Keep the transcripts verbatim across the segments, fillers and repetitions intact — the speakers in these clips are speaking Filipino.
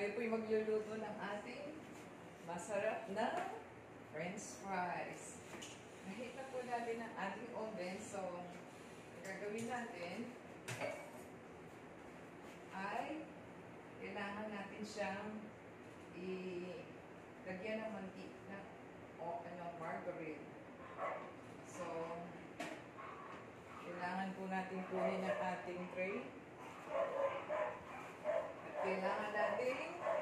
Tayo po'y magluluto ng ating masarap na French fries. Nahit na po natin ang ating oven. So, ang gagawin natin ay kailangan natin siyang ilagyan ng mantika o ano, margarine. So, kailangan po natin kunin ang ating tray. At kailangan natin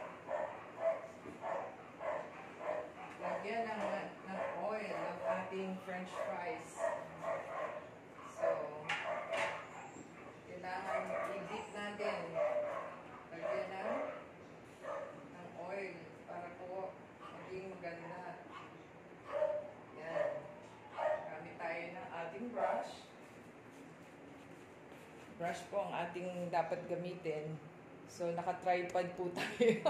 lagyan ng, ng oil ng ating French fries. So, kailangan i-dip natin. Lagyan ng, ng oil para po maging maganda. Yan. Gamit tayo ng ating brush. Brush po ang ating dapat gamitin. So, naka-tripod po tayo.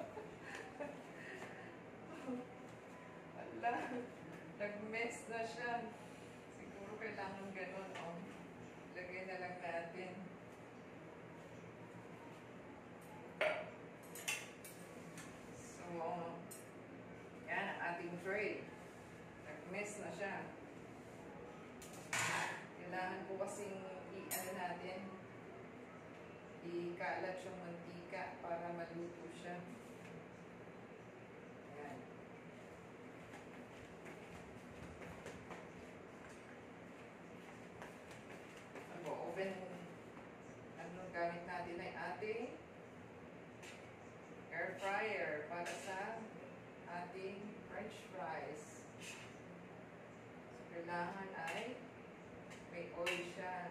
Ala, nag-mess na siya. Siguro kailangan ganun, oh. Lagay na lang natin. So, yan ang ating tray. Nag-mess na siya. Kailangan po kasing i-ano natin, ikalat yung mantika para maluto siya. Ayan. Ano, oven, ano gamit natin ay ating air fryer para sa ating French fries. So, kailangan ay may oil siya.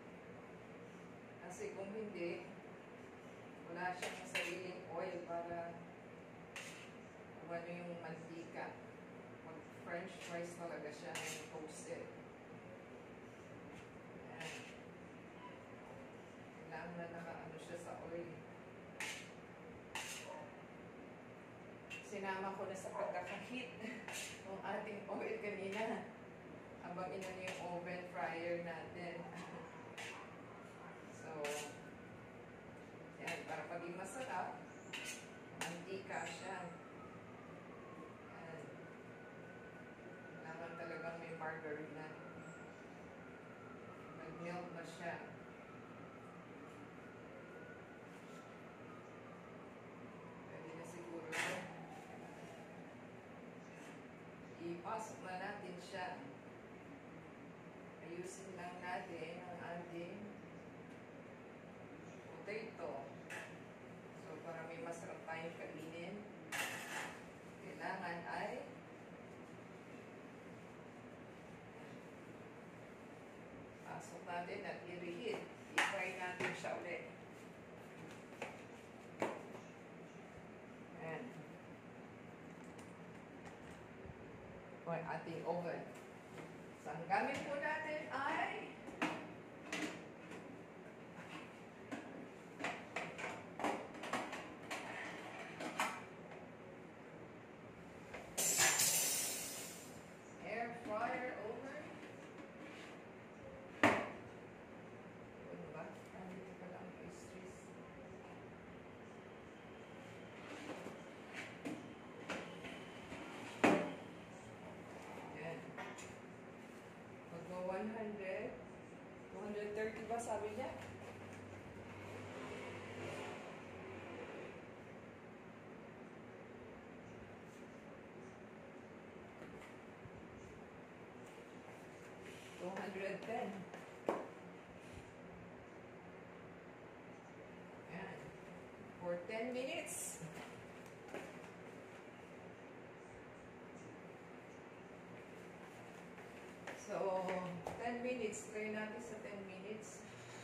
Kasi kung hindi, wala siyang sariling oil para ano yung mantika. Mag French fries talaga siya ng toasted. Ayan. Kailangan na naka-ano siya sa oil. Sinama ko na sa pagkakahit ng ating oil kanina. Habang inano yung oven fryer natin. So, yan, para paging masarap, mantika siya. Yan. Kailangan talagang may margarine na. Nag-melt na siya. Pwede na siguro ito. Ipasok na natin siya. Ayusin lang natin ang ating potato. So, para may masarap tayong kainin, kailangan ay pasok natin at i-reheat. I-fry natin siya ulit. Ayan. O, ating oven. So, ang gamit po natin ay air fryer oven. Ano ba? Dito pala ang pastries. Yan. Mag one hundred, one thirty ba sabi niya? two hundred ten. Ayan. For ten minutes. So, ten minutes. Try natin sa ten minutes.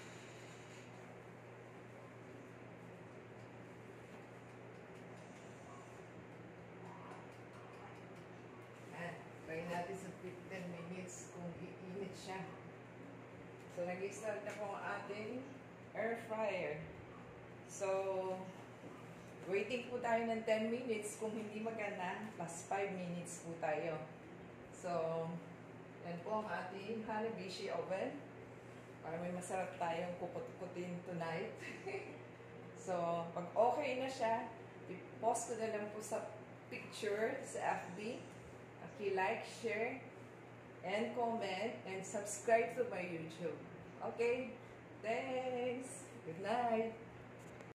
Ayan. Try natin sa fifteen minutes kung iinit siya. So, nag-start na po ang ating air fryer. So, waiting po tayo ng ten minutes. Kung hindi maganda, plus five minutes po tayo. So, yan po ang ating Hanabishi oven. Para may masarap tayong kuput-kutin tonight. So, pag okay na siya, I-post ko na lang po sa picture sa F B. Okay, like, share, and comment, and subscribe to my YouTube. Okay? Thanks! Good night!